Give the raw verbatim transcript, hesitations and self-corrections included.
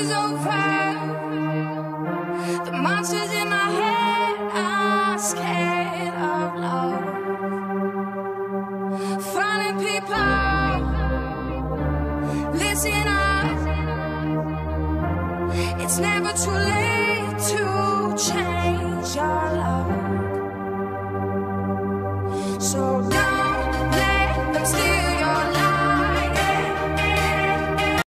is over. The monsters in my head are scared of love. Falling people, listen up. It's never too late to change your love.